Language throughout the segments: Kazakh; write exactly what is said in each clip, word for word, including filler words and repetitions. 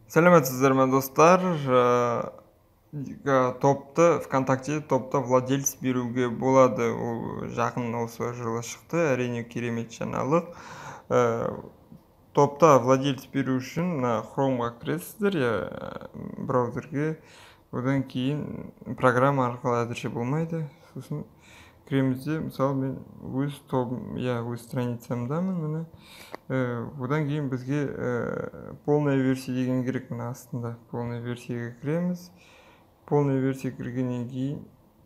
Сәлеметсіздер ме достар? Топты ВКонтакте топта владелец беруге болады. Ол жақын осы жылы шықты, әрине керемет жаңалық. Топта владелец беру үшін Chromeға кіресіздер, браузерге. Одан кейін программа арқылы әзірше болмайды. Сосын кіремізде, мысалы мен өз тобым, я өз страницамдамын, міне. Одан кейін бізге полная версия деген керек, мына астында полная версияға кіреміз. Полная версия кіргеннен кейін,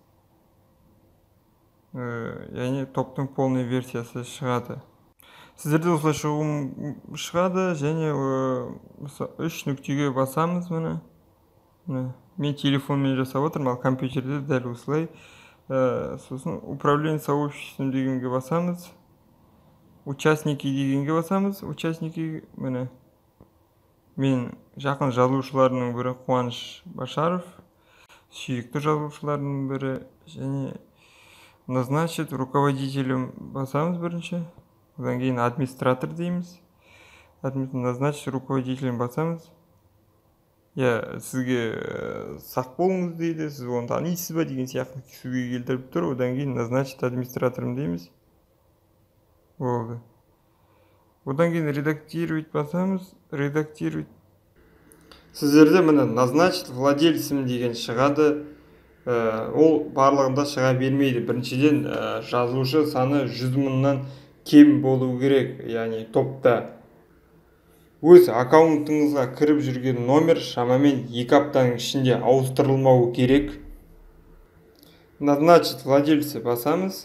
яғни топтың полная версиясы шығады. Сіздерде осылай шығады, және үш нүктеге басамыз, міне. Мен телефонмен жасап отырмын, ал компьютерде дәл осылай. Сосын управление сообществом дегенге басамыз. Участники дегенге басамыз. Участники, міне. Мен жақын жазылушыларының бірі Қуаныш Башаров, сүйікті жазылушыларының бірі, және назначить руководителем басамыз бірінші. Одан кейін администратор дейміз. Назначить руководителем басамыз. Я сізге сақ болыңыз дейді, сіз оны танисыз ба деген сияқты сөзге келтіріп тұр. Одан кейін назначить администраторым дейміз. Болды. Одан кейін редактировать басамыз. Редактировать. Сіздерде міне назначить владельцем деген шығады. Ол барлығында шыға бермейді. Біріншіден жазылушы саны жүз мыңнан кем болу керек, яғни топта. Өз аккаунтыңызға кіріп жүрген номер шамамен екі аптаның ішінде ауыстырылмауы керек. Назначить владельца басамыз.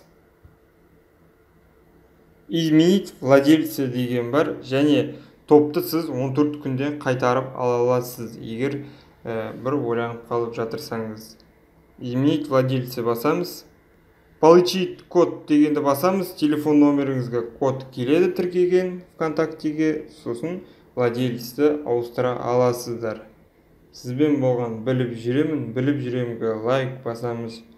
Изменить владельца деген бар, және топты сіз он төрт күнде қайтарып ала аласыз, егер бір ойланып қалып жатырсаңыз. Изменить владельца басамыз. Получить код дегенді басамыз. Телефон номеріңізге код келеді тіркеген ВКонтактеге, сосын владельцті ауыстыра аласыздар. Сізбен болған біліп жүремін, біліп жүремінге лайк басамыз.